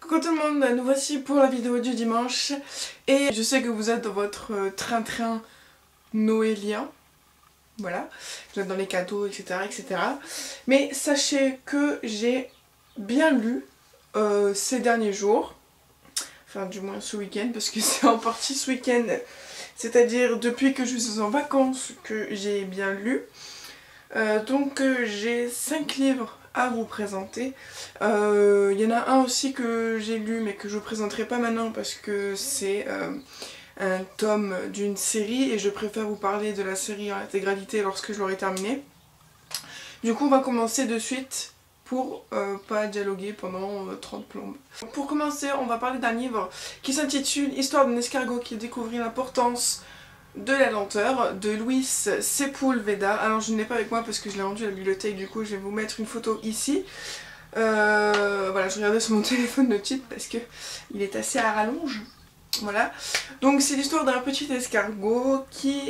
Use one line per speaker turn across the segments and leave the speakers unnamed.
Coucou tout le monde, nous voici pour la vidéo du dimanche et je sais que vous êtes dans votre train-train noélien, voilà, vous êtes dans les cadeaux, etc. Mais sachez que j'ai bien lu ces derniers jours, enfin du moins ce week-end parce que c'est en partie ce week-end, c'est-à-dire depuis que je suis en vacances que j'ai bien lu. Donc j'ai 5 livres à vous présenter. Il y en a un aussi que j'ai lu mais que je ne vous présenterai pas maintenant parce que c'est un tome d'une série et je préfère vous parler de la série en intégralité lorsque je l'aurai terminé. Du coup on va commencer de suite pour pas dialoguer pendant 30 plombes. Pour commencer on va parler d'un livre qui s'intitule Histoire d'un escargot qui découvrit l'importance de la lenteur de Luis Sepulveda. Alors je ne l'ai pas avec moi parce que je l'ai rendu à la bibliothèque, du coup je vais vous mettre une photo ici. Voilà, je regardais sur mon téléphone le titre parce que il est assez à rallonge. Voilà, donc c'est l'histoire d'un petit escargot qui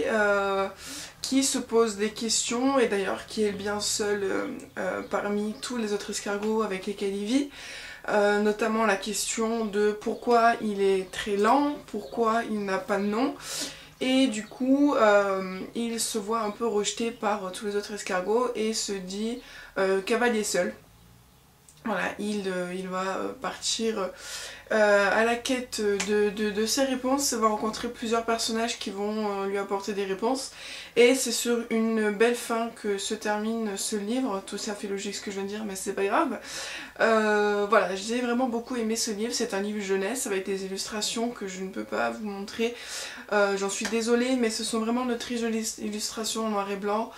se pose des questions et d'ailleurs qui est bien seul parmi tous les autres escargots avec lesquels il vit. Notamment la question de pourquoi il est très lent, pourquoi il n'a pas de nom. Et du coup, il se voit un peu rejeté par tous les autres escargots et se dit cavalier seul. Voilà, il va partir à la quête de ses réponses, va rencontrer plusieurs personnages qui vont lui apporter des réponses. Et c'est sur une belle fin que se termine ce livre. Tout ça fait logique ce que je viens de dire, mais c'est pas grave. Voilà, j'ai vraiment beaucoup aimé ce livre. C'est un livre jeunesse avec des illustrations que je ne peux pas vous montrer. J'en suis désolée, mais ce sont vraiment de très jolies illustrations en noir et blanc.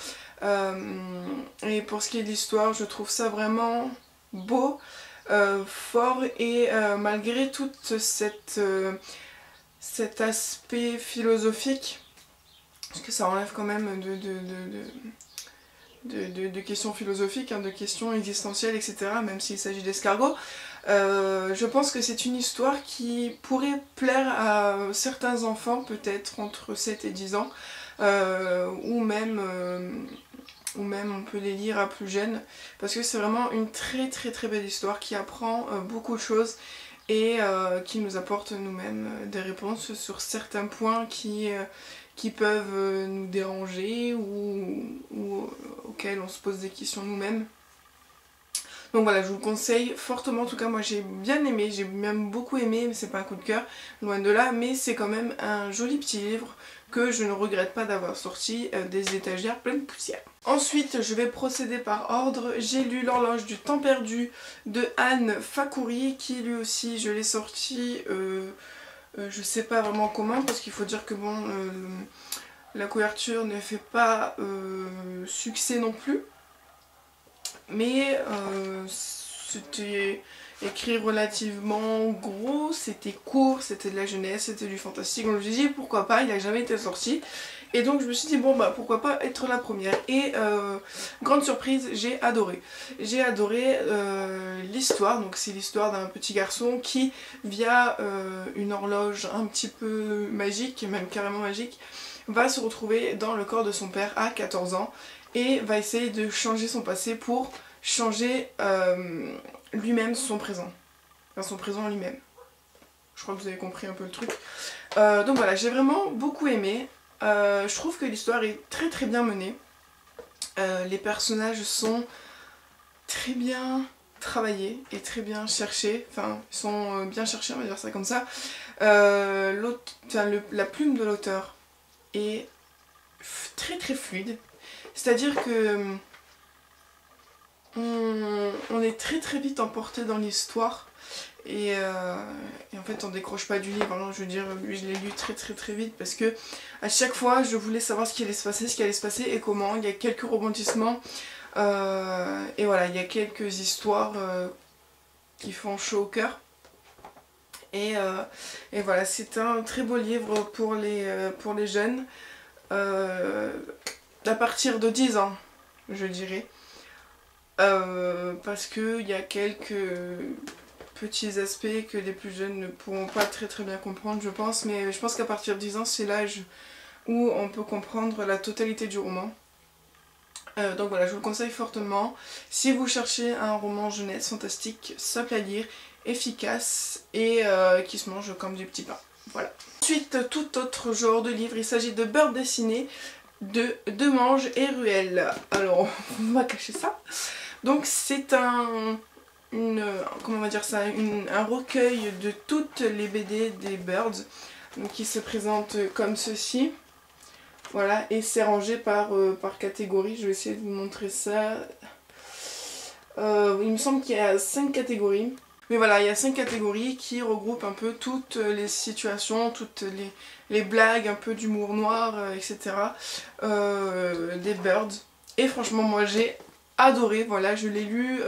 Et pour ce qui est de l'histoire, je trouve ça vraiment beau, fort et malgré tout cet aspect philosophique, parce que ça enlève quand même de questions philosophiques, hein, de questions existentielles, etc. Même s'il s'agit d'escargots. Je pense que c'est une histoire qui pourrait plaire à certains enfants, peut-être entre 7 et 10 ans, ou même on peut les lire à plus jeunes, parce que c'est vraiment une très belle histoire qui apprend beaucoup de choses et qui nous apporte nous-mêmes des réponses sur certains points qui peuvent nous déranger ou auxquels on se pose des questions nous-mêmes. Donc voilà, je vous le conseille fortement, en tout cas moi j'ai bien aimé, j'ai même beaucoup aimé, mais c'est pas un coup de cœur, loin de là, mais c'est quand même un joli petit livre que je ne regrette pas d'avoir sorti des étagères pleines de poussière. Ensuite, je vais procéder par ordre. J'ai lu L'horloge du temps perdu de Anne Fakouri, qui lui aussi je l'ai sorti, je sais pas vraiment comment, parce qu'il faut dire que bon, la couverture ne fait pas succès non plus. Mais c'était écrit relativement gros, c'était court, c'était de la jeunesse, c'était du fantastique. Donc je me suis dit pourquoi pas, il n'a jamais été sorti. Et donc je me suis dit bon bah pourquoi pas être la première. Et grande surprise, j'ai adoré. J'ai adoré l'histoire, donc c'est l'histoire d'un petit garçon qui via une horloge un petit peu magique, même carrément magique, va se retrouver dans le corps de son père à 14 ans. Et va essayer de changer son passé pour changer lui-même son présent. Enfin son présent lui-même. Je crois que vous avez compris un peu le truc. Donc voilà, j'ai vraiment beaucoup aimé. Je trouve que l'histoire est très bien menée. Les personnages sont très bien travaillés et très bien cherchés. Enfin, ils sont bien cherchés, on va dire ça comme ça. La plume de l'auteur est très fluide. C'est-à-dire que on est très vite emporté dans l'histoire et en fait on décroche pas du livre, hein. Je veux dire, lui je l'ai lu très vite parce que à chaque fois je voulais savoir ce qui allait se passer et comment. Il y a quelques rebondissements et voilà, il y a quelques histoires qui font chaud au cœur. Et voilà, c'est un très beau livre pour les jeunes. À partir de 10 ans, je dirais. Parce qu'il y a quelques petits aspects que les plus jeunes ne pourront pas très bien comprendre, je pense. Mais je pense qu'à partir de 10 ans, c'est l'âge où on peut comprendre la totalité du roman. Donc voilà, je vous le conseille fortement. Si vous cherchez un roman jeunesse fantastique, simple à lire efficace et qui se mange comme du petit pain. Voilà. Ensuite, tout autre genre de livre, il s'agit de Bird dessinée de Demange et Ruelle. Alors, on va cacher ça. Donc c'est comment on va dire ça, un recueil de toutes les BD des Birds, donc qui se présente comme ceci. Voilà, et c'est rangé par catégorie. Je vais essayer de vous montrer ça. Il me semble qu'il y a 5 catégories. Mais voilà, il y a 5 catégories qui regroupent un peu toutes les situations, toutes les blagues, un peu d'humour noir, etc. Des Birds. Et franchement, moi j'ai adoré. Voilà, je l'ai lu,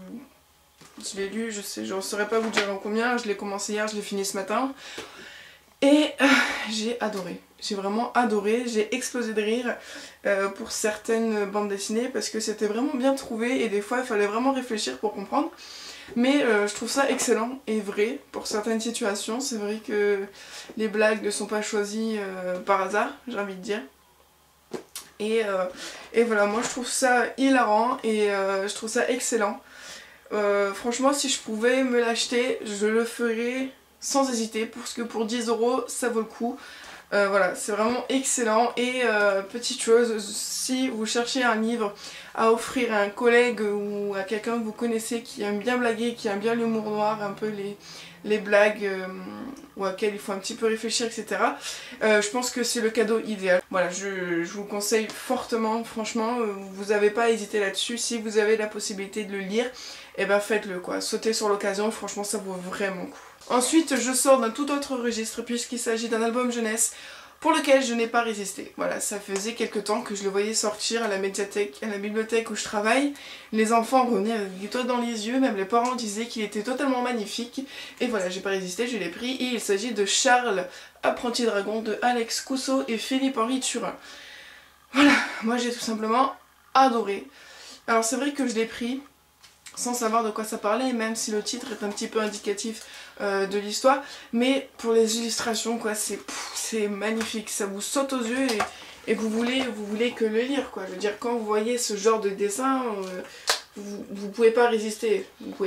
je ne saurais pas vous dire en combien. Je l'ai commencé hier, je l'ai fini ce matin. Et j'ai adoré. J'ai vraiment adoré. J'ai explosé de rire pour certaines bandes dessinées parce que c'était vraiment bien trouvé et des fois il fallait vraiment réfléchir pour comprendre. Mais je trouve ça excellent et vrai pour certaines situations. C'est vrai que les blagues ne sont pas choisies par hasard, j'ai envie de dire. Et voilà, moi je trouve ça hilarant et je trouve ça excellent. Franchement, si je pouvais me l'acheter, je le ferais sans hésiter parce que pour 10 € ça vaut le coup. Voilà, c'est vraiment excellent. Et petite chose, si vous cherchez un livre à offrir à un collègue ou à quelqu'un que vous connaissez qui aime bien blaguer, qui aime bien l'humour noir, un peu les blagues ou auxquelles il faut un petit peu réfléchir, etc. Je pense que c'est le cadeau idéal. Voilà, je vous conseille fortement, franchement, vous n'avez pas à hésiter là-dessus. Si vous avez la possibilité de le lire, et ben faites-le quoi. Sautez sur l'occasion, franchement ça vaut vraiment le coup. Ensuite, je sors d'un tout autre registre puisqu'il s'agit d'un album jeunesse pour lequel je n'ai pas résisté. Voilà, ça faisait quelques temps que je le voyais sortir à la médiathèque, à la bibliothèque où je travaille. Les enfants revenaient avec des étoiles dans les yeux, même les parents disaient qu'il était totalement magnifique. Et voilà, j'ai pas résisté, je l'ai pris et il s'agit de Charles, apprenti dragon de Alex Cousseau et Philippe-Henri Turin. Voilà, moi j'ai tout simplement adoré. Alors c'est vrai que je l'ai pris sans savoir de quoi ça parlait, même si le titre est un petit peu indicatif de l'histoire, mais pour les illustrations quoi, c'est magnifique, ça vous saute aux yeux et vous voulez que le lire quoi. Je veux dire, quand vous voyez ce genre de dessin, vous pouvez pas résister,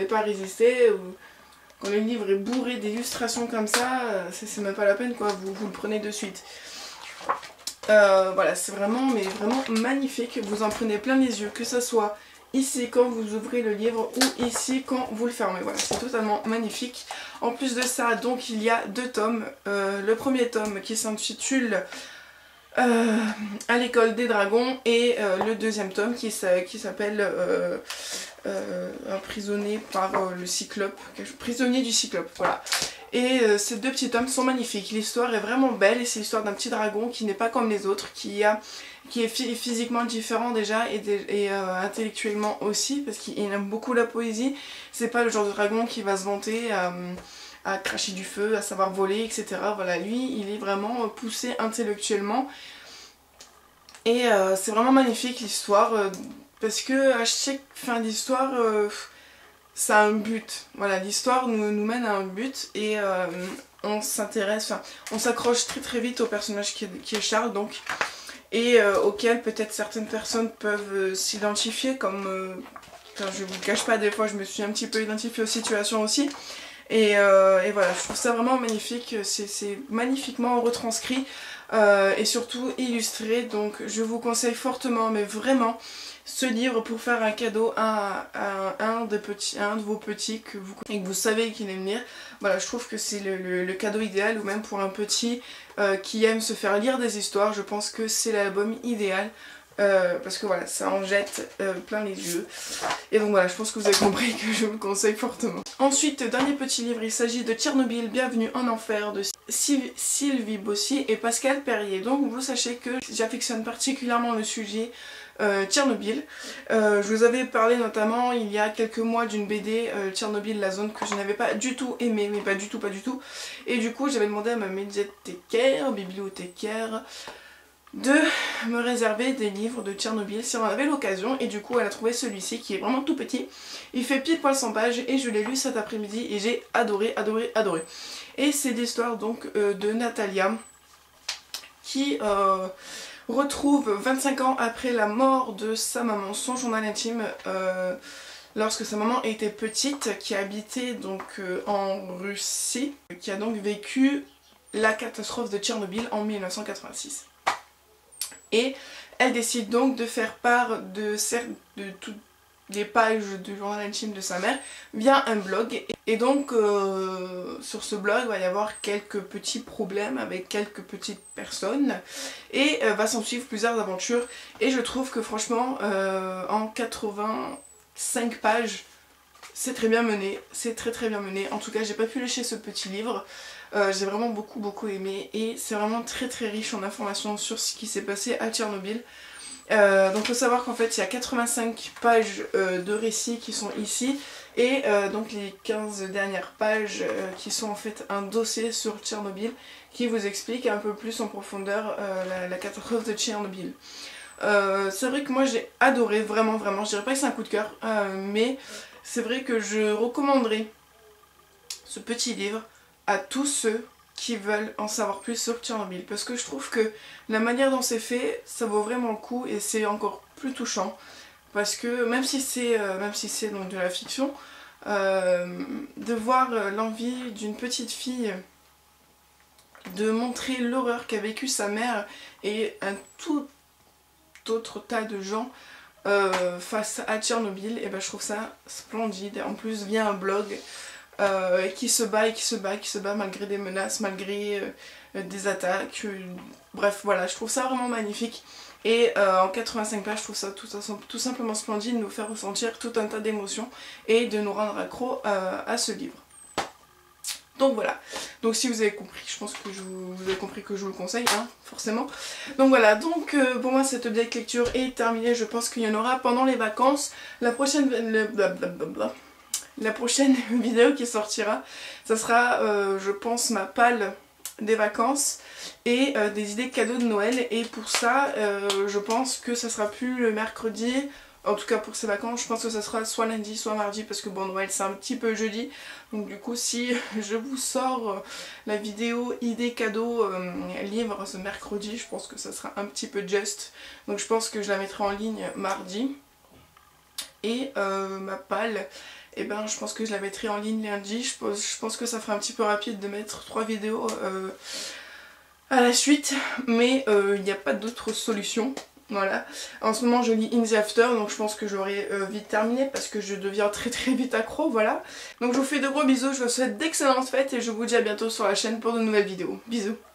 quand le livre est bourré d'illustrations comme ça, c'est même pas la peine quoi, vous le prenez de suite. Voilà, c'est vraiment magnifique, vous en prenez plein les yeux, que ça soit ici quand vous ouvrez le livre ou ici quand vous le fermez. Voilà, c'est totalement magnifique. En plus de ça, donc il y a 2 tomes. Le premier tome qui s'intitule À l'école des dragons et le deuxième tome qui s'appelle Emprisonné par le cyclope, prisonnier du cyclope, voilà. Et ces 2 petits tomes sont magnifiques. L'histoire est vraiment belle et c'est l'histoire d'un petit dragon qui n'est pas comme les autres, qui est physiquement différent déjà et intellectuellement aussi, parce qu'il aime beaucoup la poésie. C'est pas le genre de dragon qui va se vanter à cracher du feu, à savoir voler, etc. Voilà, lui, il est vraiment poussé intellectuellement. Et c'est vraiment magnifique l'histoire, parce que à chaque fin d'histoire, ça a un but. Voilà, l'histoire nous mène à un but et on s'intéresse, on s'accroche très vite au personnage qui est Charles, donc. Et auquel peut-être certaines personnes peuvent s'identifier, comme je vous le cache pas, des fois je me suis un petit peu identifiée aux situations aussi. Et voilà, je trouve ça vraiment magnifique, c'est magnifiquement retranscrit et surtout illustré, donc je vous conseille fortement, mais vraiment, ce livre pour faire un cadeau à un de vos petits et que vous savez qu'il aime lire. Voilà, je trouve que c'est le cadeau idéal, ou même pour un petit qui aime se faire lire des histoires, je pense que c'est l'album idéal. Parce que voilà, ça en jette plein les yeux. Et donc voilà, je pense que vous avez compris que je vous le conseille fortement. Ensuite, dernier petit livre, il s'agit de Tchernobyl, Bienvenue en Enfer de Sylvie Bossier et Pascal Perrier. Donc vous sachez que j'affectionne particulièrement le sujet Tchernobyl. Je vous avais parlé notamment il y a quelques mois d'une BD Tchernobyl, la zone, que je n'avais pas du tout aimé, mais pas du tout. Et du coup j'avais demandé à ma bibliothécaire de me réserver des livres de Tchernobyl si on avait l'occasion, et du coup elle a trouvé celui-ci qui est vraiment tout petit. Il fait pile poil 100 pages et je l'ai lu cet après-midi et j'ai adoré. Et c'est l'histoire donc de Natalia qui retrouve 25 ans après la mort de sa maman son journal intime lorsque sa maman était petite, qui habitait donc en Russie, qui a donc vécu la catastrophe de Tchernobyl en 1986. Et elle décide donc de faire part de toutes les pages du journal intime de sa mère via un blog. Et donc sur ce blog va y avoir quelques petits problèmes avec quelques petites personnes et va s'en suivre plusieurs aventures. Et je trouve que franchement en 85 pages c'est très bien mené, c'est très bien mené. En tout cas j'ai pas pu lâcher ce petit livre. J'ai vraiment beaucoup aimé et c'est vraiment très riche en informations sur ce qui s'est passé à Tchernobyl. Donc il faut savoir qu'en fait il y a 85 pages de récits qui sont ici et donc les 15 dernières pages qui sont en fait un dossier sur Tchernobyl qui vous explique un peu plus en profondeur la catastrophe de Tchernobyl. C'est vrai que moi j'ai adoré, vraiment, je dirais pas que c'est un coup de cœur, mais c'est vrai que je recommanderais ce petit livre à tous ceux qui veulent en savoir plus sur Tchernobyl, parce que je trouve que la manière dont c'est fait, ça vaut vraiment le coup et c'est encore plus touchant, parce que même si c'est donc de la fiction, de voir l'envie d'une petite fille de montrer l'horreur qu'a vécu sa mère et un tout autre tas de gens face à Tchernobyl, et ben je trouve ça splendide. En plus via un blog qui se bat malgré des menaces, malgré des attaques, bref voilà, je trouve ça vraiment magnifique. Et en 85 pages je trouve ça tout simplement splendide de nous faire ressentir tout un tas d'émotions et de nous rendre accro à ce livre. Donc voilà, donc si vous avez compris, je pense que vous avez compris que je vous le conseille, hein, forcément. Donc voilà, donc pour moi cette update lecture est terminée, je pense qu'il y en aura pendant les vacances. La prochaine vidéo qui sortira, ça sera je pense ma palle des vacances et des idées cadeaux de Noël. Et pour ça je pense que ça sera plus le mercredi. En tout cas pour ces vacances, je pense que ça sera soit lundi soit mardi, parce que bon, Noël c'est un petit peu jeudi. Donc du coup si je vous sors la vidéo idée cadeau livre ce mercredi, je pense que ça sera un petit peu juste. Donc je pense que je la mettrai en ligne mardi. Et ma palle, et ben je pense que je la mettrai en ligne lundi. Je pense que ça fera un petit peu rapide de mettre 3 vidéos à la suite, mais il n'y a pas d'autre solution. Voilà, en ce moment je lis In the After, donc je pense que j'aurai vite terminé parce que je deviens très vite accro, voilà. Donc je vous fais de gros bisous, je vous souhaite d'excellentes fêtes et je vous dis à bientôt sur la chaîne pour de nouvelles vidéos. Bisous.